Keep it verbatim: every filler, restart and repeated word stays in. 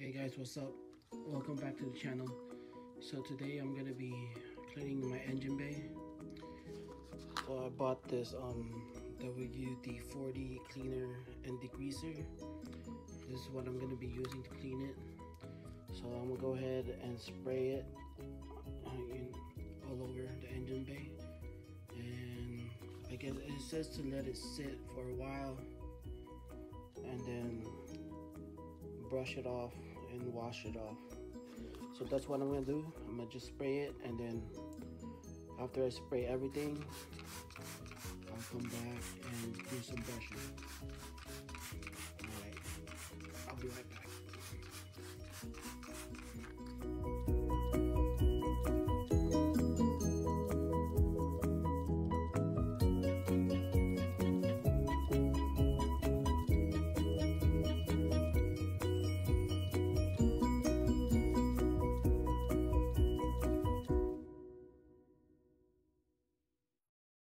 Hey guys, what's up? Welcome back to the channel. So today I'm gonna be cleaning my engine bay. So I bought this um, W D forty cleaner and degreaser. This is what I'm gonna be using to clean it. So I'm gonna go ahead and spray it in, all over the engine bay. And I guess it says to let it sit for a while and then brush it off and wash it off. So that's what I'm gonna do. I'm gonna just spray it, and then after I spray everything, I'll come back and do some brushing.